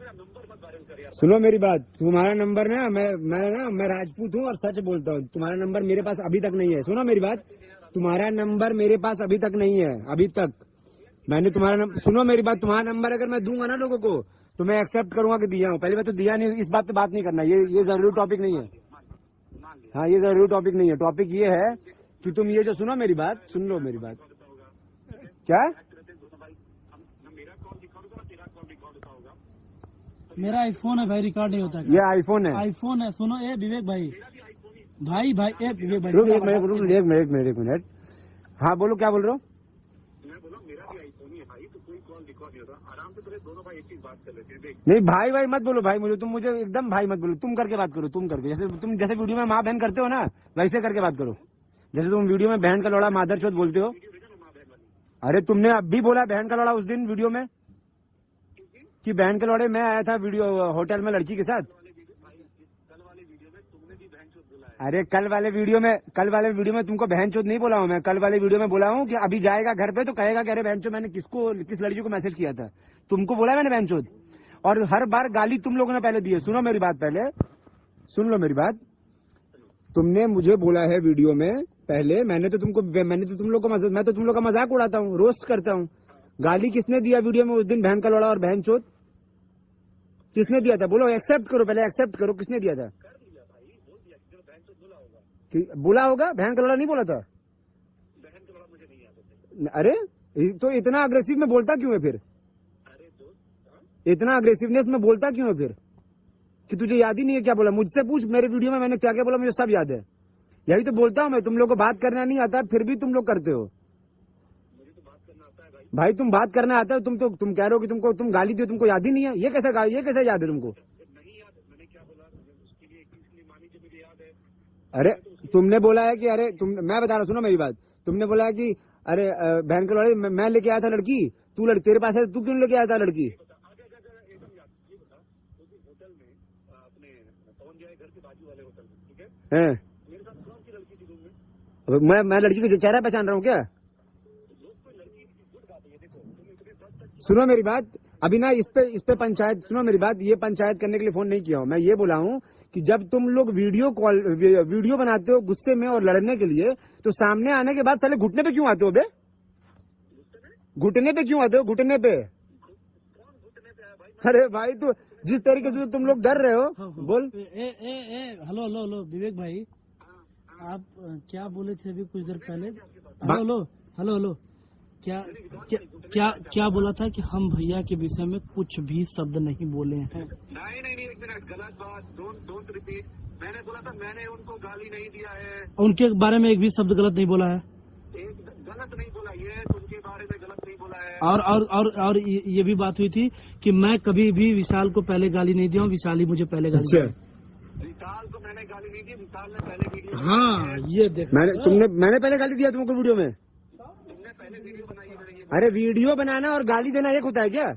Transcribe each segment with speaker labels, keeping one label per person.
Speaker 1: सुनो मेरी बात, तुम्हारा नंबर ना मैं राजपूत हूँ और सच बोलता हूँ। तुम्हारा नंबर मेरे पास अभी तक नहीं है। सुनो मेरी बात, तुम्हारा नंबर मेरे पास अभी तक नहीं है। अभी तक मैंने तुम्हारा नंबर, सुनो मेरी बात, तुम्हारा नंबर अगर मैं दूंगा ना लोगों को तो मैं एक्सेप्ट करूंगा कि दिया हूँ। पहले बात तो दिया नहीं, इस बात पे बात नहीं करना। ये जरूरी टॉपिक नहीं है। हाँ, ये जरूरी टॉपिक नहीं है। टॉपिक ये है कि तुम ये जो, सुनो मेरी बात, सुन लो मेरी बात। क्या?
Speaker 2: मेरा आईफोन है भाई, रिकॉर्ड नहीं होता।
Speaker 1: ये आईफोन है?
Speaker 2: आईफोन है। सुनो ए विवेक भाई, भाई ए विवेक भाई,
Speaker 1: एक मिनट। हाँ बोलो, क्या बोल रहे हो? नहीं भाई भाई मत बोलो भाई, मुझे एकदम भाई मत बोलो। तुम करके बात करो, तुम करके, जैसे वीडियो में माँ बहन करते हो ना, वैसे करके बात करो। जैसे तुम वीडियो में बहन का लौड़ा मादरचोद बोलते हो। अरे तुमने अब भी बोला बहन का लौड़ा उस दिन वीडियो में, कि बहन के लौड़े मैं आया था वीडियो होटल में लड़की के साथ। अरे कल वाले वीडियो में तुमको बहन चोद नहीं बोला हूँ मैं। कल वाले वीडियो में बोला हूँ कि अभी जाएगा घर पे तो कहेगा कि अरे बहन चोद, मैंने किस लड़की को मैसेज किया था। तुमको बोला मैंने बहन चोद, और हर बार गाली तुम लोगों ने पहले दी है। सुनो मेरी बात, पहले सुन लो मेरी बात। तुमने मुझे बोला है वीडियो में पहले, मैं तो तुम लोग का मजाक उड़ाता हूँ, रोस्ट करता हूँ। गाली किसने दिया वीडियो में उस दिन, बहन का लौड़ा और बहन चोद? किसने दिया था? बोलो, एक्सेप्ट करो, पहले एक्सेप्ट करो, किसने दिया था? बोला होगा, बहन का लौड़ा नहीं बोला था। अरे तो इतना अग्रेसिव में बोलता क्यों है फिर? इतना अग्रेसिवनेस में बोलता क्यों है फिर, कि तुझे याद ही नहीं है क्या बोला? मुझसे पूछ, मेरे वीडियो में मैंने क्या क्या बोला, मुझे सब याद है। यही तो बोलता हूँ मैं, तुम लोग को बात करना नहीं आता फिर भी तुम लोग करते हो। भाई तुम बात करना आता है, तुम कह रहे हो कि तुम गाली दो, तुमको याद ही नहीं है। ये कैसे याद है तुमको? अरे तुमने बोला है कि मैं बता रहा हूँ, सुनो मेरी बात। तुमने बोला है कि अरे बहन के लड़ाई मैं लेके आया था लड़की, तेरे पास है, तू क्यों लेके आया था लड़की? है मैं लड़की को चेहरा पहचान रहा हूँ क्या? सुनो मेरी बात, अभी ना इस पे पंचायत, सुनो मेरी बात, ये पंचायत करने के लिए फोन नहीं किया हूँ मैं। ये बोला हूँ कि जब तुम लोग वीडियो बनाते हो गुस्से में और लड़ने के लिए, तो सामने आने के बाद साले घुटने पे क्यों आते हो बे? घुटने पे क्यों आते हो? घुटने पे? अरे भाई तो जिस तरीके से तुम लोग डर रहे हो, बोल।
Speaker 2: हेलो विवेक भाई, आप क्या बोले थे अभी कुछ देर पहले? हेलो क्या बोला था कि हम भैया के विषय में कुछ भी शब्द नहीं बोले हैं?
Speaker 3: नहीं, एक मिनट, गलत बात, डोंट रिपीट। मैंने बोला था, मैंने उनको गाली नहीं दिया है।
Speaker 2: उनके बारे में एक भी शब्द गलत नहीं बोला है।
Speaker 3: गलत नहीं बोला, ये उनके बारे में गलत नहीं बोला है।
Speaker 2: और ये भी बात हुई थी कि मैं कभी भी विशाल को पहले गाली नहीं दिया हूँ, विशाल ही मुझे पहले गाली दिया।
Speaker 3: विशाल को मैंने गाली नहीं दी, विशाल ने पहले वीडियो।
Speaker 2: हाँ ये देख,
Speaker 1: मैंने पहले गाली दिया तुमको वीडियो में?
Speaker 3: तुमने पहले वीडियो बनाई है।
Speaker 1: अरे वीडियो बनाना और गाली देना एक होता है क्या?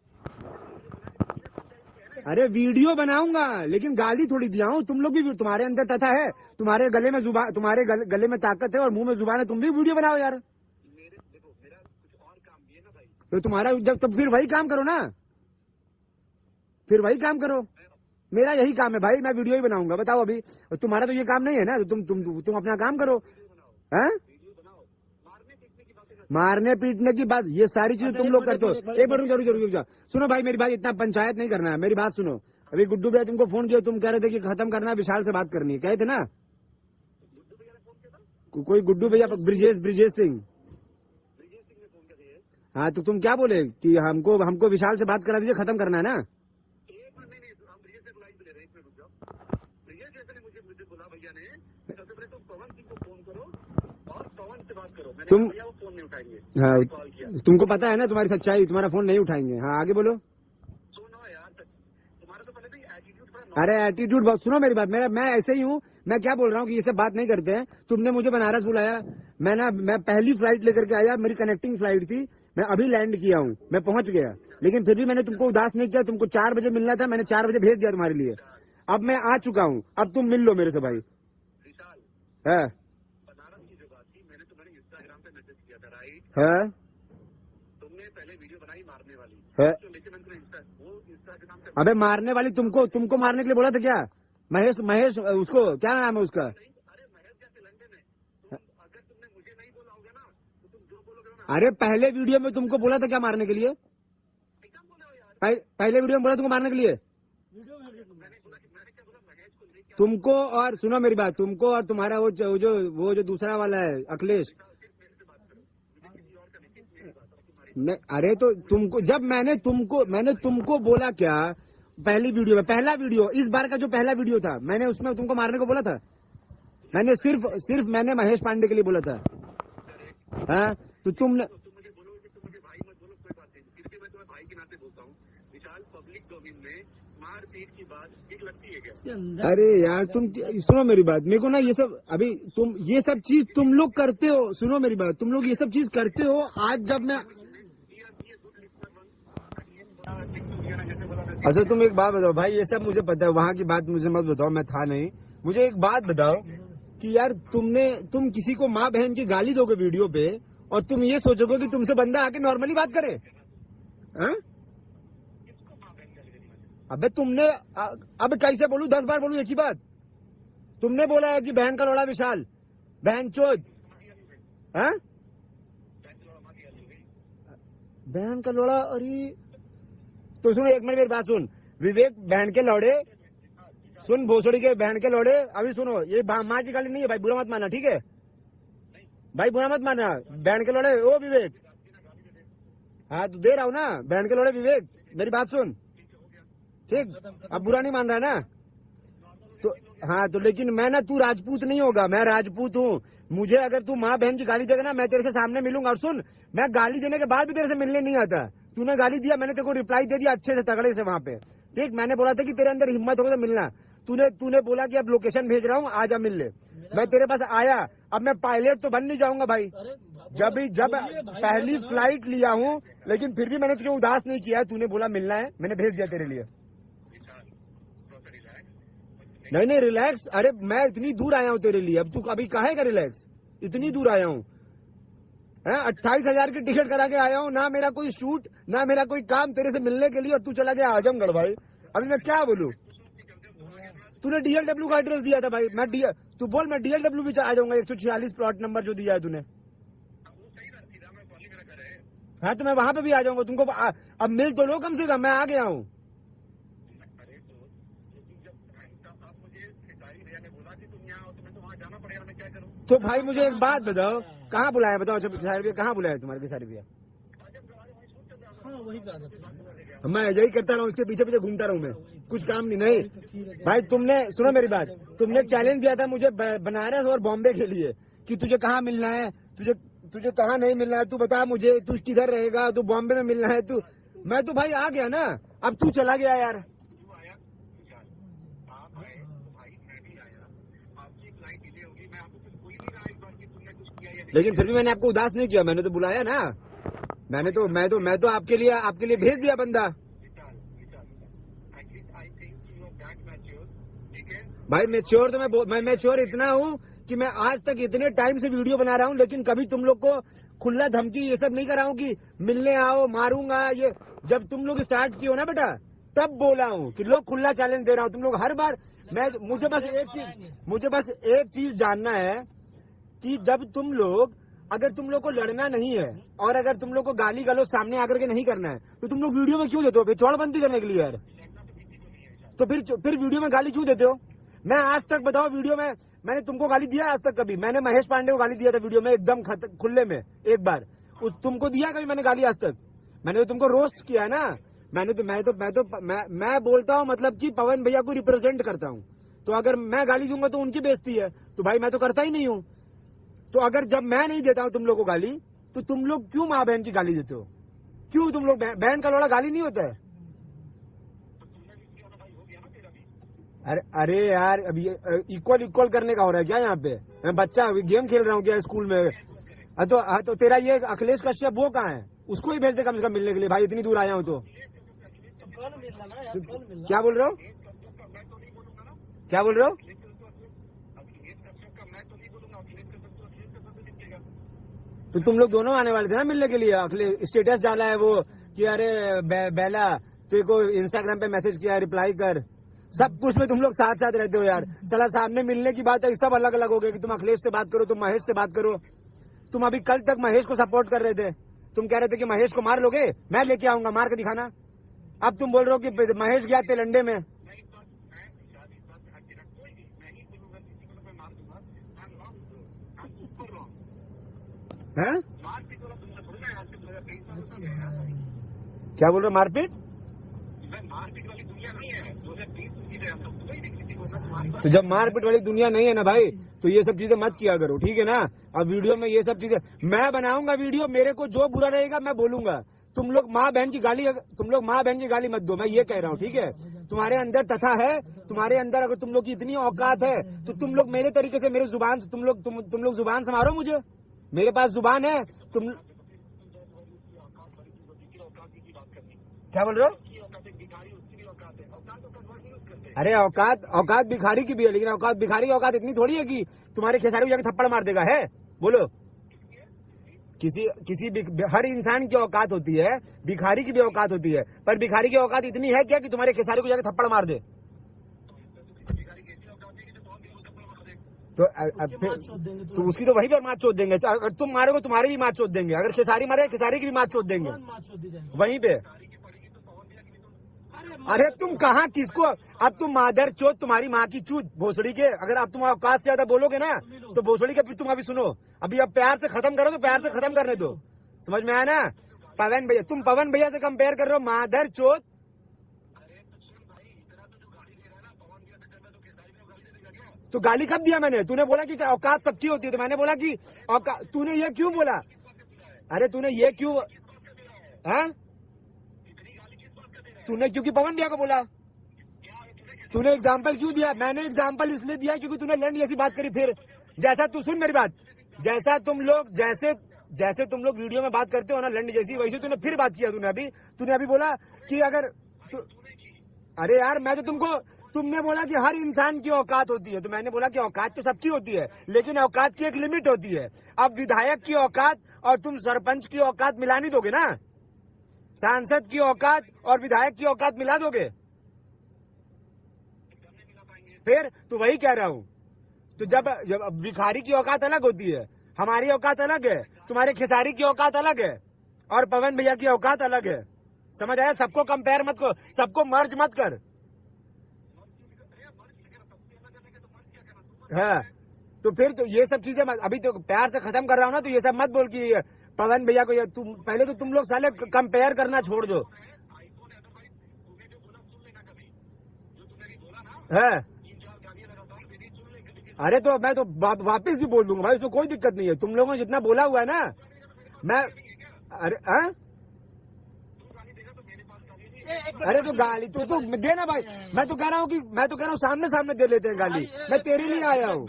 Speaker 1: अरे वीडियो बनाऊंगा लेकिन गाली थोड़ी दिया हूँ। तुम लोग भी, तुम्हारे अंदर तथा है, तुम्हारे गले में ताकत है और मुंह में जुबान है, तुम भी वीडियो बनाओ यार।
Speaker 3: मेरा कुछ और काम भी है ना भाई।
Speaker 1: तो तुम्हारा जब, तो फिर वही काम करो ना, फिर वही काम करो। मेरा यही काम है भाई, मैं वीडियो ही बनाऊंगा। बताओ अभी, तुम्हारा तो ये काम नहीं है ना, तुम अपना काम करो। हैं? मारने पीटने की बात, ये सारी चीजें तुम लोग करते हो। एक बार जरूर सुनो भाई मेरी बात, इतना पंचायत नहीं करना है, मेरी बात सुनो। अभी गुड्डू भैया तुमको फोन किया, तुम कह रहे थे कि खत्म करना है, विशाल से बात करनी है, कहे थे ना? कोई गुड्डू भैया, ब्रिजेश सिंह। हाँ तो तुम क्या बोले कि हमको विशाल से बात करा दीजिए, खत्म करना है ना? तुम
Speaker 3: फोन नहीं उठाएंगे।
Speaker 1: हाँ, तुमको पता है ना तुम्हारी सच्चाई, तुम्हारा फोन नहीं उठाएंगे। हाँ आगे बोलो।
Speaker 3: सुनो यार, तुम्हारा तो पहले भी एटीट्यूड।
Speaker 1: अरे एटीट्यूड बहुत, सुनो मेरी बात, मैं ऐसे ही हूँ। मैं क्या बोल रहा हूँ कि ये सब बात नहीं करते हैं। तुमने मुझे बनारस बुलाया, मैं पहली फ्लाइट लेकर के आया, मेरी कनेक्टिंग फ्लाइट थी, मैं अभी लैंड किया हूँ, मैं पहुंच गया, लेकिन फिर भी मैंने तुमको उदास नहीं किया। तुमको 4 बजे मिलना था, मैंने 4 बजे भेज दिया तुम्हारे लिए। अब मैं आ चुका हूँ, अब तुम मिल लो मेरे से भाई। है
Speaker 3: बनारस की जो बात थी, मैंने तुम्हें इंस्टाग्राम पे मैसेज किया था, राइट?
Speaker 1: है,
Speaker 3: तुमने पहले वीडियो बनाई मारने वाली
Speaker 1: है।
Speaker 3: लेकिन मैंने वो इंस्टाग्राम से
Speaker 1: अबे मारने वाली तुमको मारने के लिए बोला था क्या? महेश उसको क्या नाम है उसका?
Speaker 3: अरे महेश जैसे लंडे में अगर तुमने मुझे नहीं बोला होगा ना तो तुम जो बोलोगे ना
Speaker 1: अरे पहले वीडियो में तुमको बोला था क्या मारने के लिए?
Speaker 3: एकदम बोले हो यार।
Speaker 1: पहले वीडियो में बोला तुमको मारने के लिए?
Speaker 2: वीडियो में भेजो।
Speaker 3: मैंने क्या बोला महेश को लेके
Speaker 1: तुमको और सुनो मेरी बात, तुमको और तुम्हारा वो जो दूसरा वाला है अखिलेश, नहीं अरे तो तुमको जब मैंने तुमको बोला क्या पहली वीडियो में, पहला वीडियो इस बार का जो पहला वीडियो था, मैंने उसमें तुमको मारने को बोला था? मैंने सिर्फ मैंने महेश पांडे के लिए बोला था। हाँ तो तुमने
Speaker 3: तुम मुझे बोलोगे कि तुम मुझे भाई मत बोलो, कोई बात नहीं, फिर भी मैं तुम्हें भाई के नाते बोलता हूँ। विशाल पब्लिक डोमेन में मारपीट की बात ठीक लगती है क्या?
Speaker 2: इसके अंदर
Speaker 1: अरे यार तुम सुनो मेरी बात, मेरे को ना ये सब अभी तुम ये सब चीज तुम लोग करते हो, सुनो मेरी बात, तुम लोग ये सब चीज करते हो। आज जब मैं अच्छा तुम एक बात बताओ भाई, ये सब मुझे पता है, वहाँ की बात मुझे मत बताओ, मैं था नहीं। मुझे एक बात बताओ कि यार तुम किसी को माँ बहन की गाली दोगे वीडियो पे और तुम ये सोचोगे कि तुमसे बंदा आके नॉर्मली बात करे? हाँ? अबे तुमने अब कैसे बोलूं, 10 बार बोलूं एक ही बात? तुमने बोला है कि बहन का लोड़ा विशाल, बहन चोद, हाँ? बहन का लोड़ा? अरे तो सुनो एक मिनट मेरी बात सुन, विवेक बहन के लौड़े, सुन भोसड़ी के बहन के लौड़े, अभी सुनो, ये माँ की गाली नहीं है भाई, बुरा मत मानना, ठीक है भाई, बुरा मत मानना। बहन के लौड़े ओ विवेक, हाँ तो दे रहा हूँ ना, बहन के लौड़े विवेक, मेरी बात सुन, ठीक? अब बुरा नहीं मान रहा है ना? तो हाँ तो लेकिन मैं ना, तू राजपूत नहीं होगा, मैं राजपूत हूँ। मुझे अगर तू माँ बहन की गाली देगा ना, मैं तेरे से सामने मिलूंगा। और सुन, मैं गाली देने के बाद भी तेरे से मिलने नहीं आता। तूने गाली दिया, मैंने तेरे को रिप्लाई दे दिया अच्छे से, तगड़े से वहाँ पे, ठीक? मैंने बोला था कि तेरे अंदर हिम्मत होगा तो मिलना। तूने बोला कि अब लोकेशन भेज रहा हूँ, आजा मिल ले। मैं तेरे पास आया, अब मैं पायलट तो बन नहीं जाऊंगा भाई, जब पहली फ्लाइट लिया हूँ, लेकिन फिर भी मैंने तुझे उदास नहीं किया। तूने बोला मिलना है, मैंने भेज दिया तेरे लिए। नहीं रिलैक्स, अरे मैं इतनी दूर आया हूँ तेरे लिए, अब तू अभी काहे का रिलैक्स? इतनी दूर आया हूँ, 28,000 की टिकट करा के आया हूँ, ना मेरा कोई शूट, ना मेरा कोई काम तेरे से मिलने के लिए, और तू चला गया आजमगढ़ भाई। अभी मैं क्या बोलूँ? तूने DLW का एड्रेस दिया था भाई, तू बोल, मैं DLW भी आ जाऊंगा, 146 प्लॉट नंबर जो दिया है तूने। हाँ तो मैं वहां पे भी आ जाऊंगा, तुमको अब मिल तो लो कम से कम, मैं आ गया हूँ। तो भाई मुझे एक बात बताओ, कहाँ बुलाया बताओ? अच्छा किसारी भैया कहाँ बुलाया तुम्हारे किसारी भैया?
Speaker 2: हाँ वही पे आ जाते हैं।
Speaker 1: मैं यही करता रहूँ, इसके पीछे पीछे घूमता रहूँ मैं, कुछ काम नहीं भाई। तुमने सुनो मेरी बात, तुमने चैलेंज दिया था मुझे बनारस और बॉम्बे के लिए कि तुझे कहाँ मिलना है, तुझे कहाँ नहीं मिलना है, तू बता मुझे, तू किधर रहेगा, तू बॉम्बे में मिलना है, तू। मैं तो भाई आ गया ना, अब तू चला गया यार। लेकिन फिर भी मैंने आपको उदास नहीं किया, मैंने तो बुलाया ना, मैं तो आपके लिए भेज दिया बंदा। भाई मैच्योर तो मैं मैच्योर इतना हूँ कि मैं आज तक इतने टाइम से वीडियो बना रहा हूँ, लेकिन कभी तुम लोग को खुला धमकी ये सब नहीं कर रहा हूँ कि मिलने आओ मारूंगा। ये जब तुम लोग स्टार्ट किए हो ना बेटा, तब बोला हूँ कि लोग खुला चैलेंज दे रहा हूँ। तुम लोग हर बार मुझे बस एक चीज जानना है कि जब अगर तुम लोग को लड़ना नहीं है और अगर तुम लोग को गाली गलौज सामने आकर के नहीं करना है, तो तुम लोग वीडियो में क्यों देते हो? फिर चौड़बंदी करने के लिए यार, तो फिर वीडियो में गाली क्यों देते हो? मैं आज तक बताओ, वीडियो में मैंने तुमको गाली दिया आज तक कभी? मैंने महेश पांडे को गाली दिया था वीडियो में एकदम खुले में एक बार, तुमको दिया कभी मैंने गाली आज तक? मैंने तो तुमको रोस्ट किया है ना। मैं बोलता हूँ मतलब कि पवन भैया को रिप्रेजेंट करता हूँ, तो अगर मैं गाली दूंगा तो उनकी बेइज्जती है, तो भाई मैं तो करता ही नहीं हूँ। तो अगर जब मैं नहीं देता हूँ तुम लोग को गाली, तो तुम लोग क्यों माँ बहन की गाली देते हो? क्यों? तुम लोग बहन का लोड़ा गाली नहीं होता है? अरे यार अभी इक्वल करने का हो रहा है क्या यहाँ पे? मैं बच्चा गेम खेल रहा हूँ क्या स्कूल में? तो तेरा ये अखिलेश कश्यप वो कहाँ है? उसको ही भेज दे कम से कम मिलने के लिए भाई, इतनी दूर आया हूँ तो। क्या बोल रहे हो? क्या बोल रहे हो? तो तुम लोग दोनों आने वाले थे ना मिलने के लिए? अखिलेश स्टेटस डाला है वो कि अरे बेला तेरे को इंस्टाग्राम पे मैसेज किया, रिप्लाई कर, सब कुछ में तुम लोग साथ साथ रहते हो यार। साला सामने मिलने की बात है, सब अलग अलग हो गए कि तुम अखिलेश से बात करो, तुम महेश से बात करो। तुम अभी कल तक महेश को सपोर्ट कर रहे थे, तुम कह रहे थे कि महेश को मार लोगे, मैं लेके आऊंगा, मार के दिखाना। अब तुम बोल रहे हो कि महेश गया तेलंडे में। हैं? क्या बोल रहे हो, मारपीट? तो जब मारपीट वाली दुनिया नहीं है ना भाई, तो ये सब चीजें मत किया करो, ठीक है ना। अब वीडियो में ये सब चीजें मैं बनाऊंगा, वीडियो मेरे को जो बुरा रहेगा मैं बोलूंगा। तुम लोग माँ बहन की गाली मत दो, मैं ये कह रहा हूँ, ठीक है। तुम्हारे अंदर तथा है, तुम्हारे अंदर अगर तुम लोग की इतनी औकात है तो तुम लोग मेरे तरीके से मेरे जुबान तुम लोग जुबान संभालो मुझे, मेरे पास जुबान है। तुम क्या बोल रहे हो? अरे औकात भिखारी की भी है, लेकिन भिखारी की औकात इतनी थोड़ी है कि तुम्हारे खेसारी को जाके थप्पड़ मार देगा, है? बोलो। हर इंसान की औकात होती है, भिखारी की भी औकात होती है, पर भिखारी की औकात इतनी है क्या कि तुम्हारे खेसारी को जाके थप्पड़ मार दे? तो उसकी तो वहीं पर मार चोद देंगे। अगर तुम मारोगे तुम्हारी भी मार चोद देंगे, अगर खेसारी मारे खेसारी की भी मार चोद देंगे वहीं पे। अरे तुम कहाँ किसको, अब तुम मादर चोद, तुम्हारी माँ की चूत भोसड़ी के, अगर अब तुम औकात से ज्यादा बोलोगे ना तो भोसड़ी के। फिर तुम अभी सुनो, अभी अब प्यार से खत्म करो तो प्यार से खत्म करने दो, समझ में आया ना? पवन भैया, तुम पवन भैया से कंपेयर कर रहे हो, मादर चोद। तो गाली कब दिया मैंने? तूने बोला कि औकात सबकी होती है, तो मैंने बोला कि औकात। तूने ये क्यों बोला? अरे तूने ये क्यों, हाँ? तूने क्योंकि पवन भैया को बोला, तूने एग्जाम्पल क्यों दिया? मैंने एग्जाम्पल इसलिए दिया क्योंकि तूने लंड जैसी बात करी। फिर जैसा तू सुन मेरी बात, जैसे तुम लोग वीडियो में बात करते हो ना लंड जैसी, वैसे तूने फिर बात किया। तूने अभी बोला कि अगर अरे यार मैं तो तुमने बोला कि हर इंसान की औकात होती है, तो मैंने बोला कि औकात तो सबकी होती है, लेकिन औकात की एक लिमिट होती है। अब विधायक की औकात और तुम सरपंच की औकात मिला नहीं दोगे ना, सांसद की औकात और विधायक की औकात मिला दोगे? फिर तो वही कह रहा हूँ। तो जब भिखारी की औकात अलग होती है, हमारी औकात अलग है, तुम्हारे खेसारी की औकात अलग है, और पवन भैया की औकात अलग है, समझ आया? सबको कंपेयर मत करो, सबको मर्ज मत कर। हाँ, तो फिर तो ये सब चीजें अभी तो प्यार से खत्म कर रहा हूँ ना, तो ये सब मत बोल कि पवन भैया को तुम पहले तो तुम लोग साले कंपेयर करना छोड़ दो। है? अरे तो मैं तो वापिस भी बोल दूंगा भाई, उसको कोई दिक्कत नहीं है। तुम लोगों ने जितना बोला हुआ है ना, मैं अरे तो गाली तो देना भाई। मैं तो कह रहा हूँ सामने दे लेते हैं गाली। मैं तेरे लिए आया हूँ।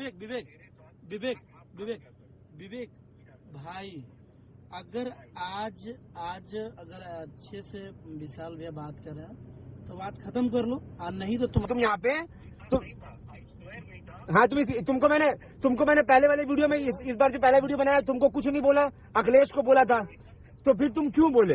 Speaker 2: विवेक भाई, अगर आज अगर अच्छे से विशाल भैया बात कर रहे हैं तो बात खत्म कर लो, और नहीं तो तुम
Speaker 1: यहाँ पे हाँ, तुमको मैंने पहले वाले वीडियो में इस बार जो पहला वीडियो बनाया तुमको कुछ नहीं बोला, अखिलेश को बोला था, तो फिर तुम क्यों बोले?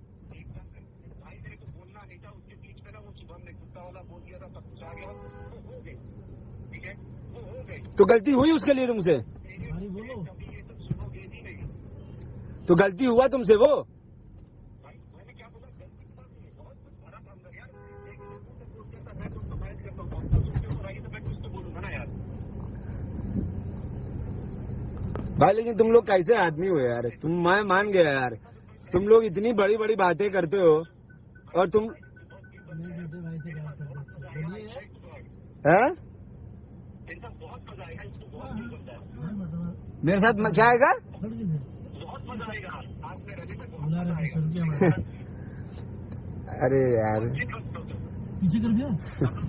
Speaker 1: तो गलती हुई उसके लिए तुमसे? तो गलती हुआ तुमसे वो? भाई लेकिन तुम लोग कैसे आदमी हो यार? मैं मान गया यार, तुम लोग इतनी बड़ी बड़ी बातें करते हो और तुम मेरे साथ क्या आएगा? अरे यार
Speaker 2: पीछे कर दिया।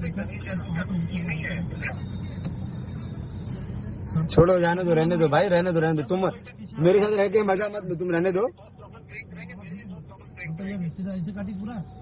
Speaker 1: छोड़ो, जाने दो, रहने दो भाई, रहने दो। तुम मेरे साथ रह के मजा मत लो, तुम रहने दो।
Speaker 2: ऐसे काटी पूरा।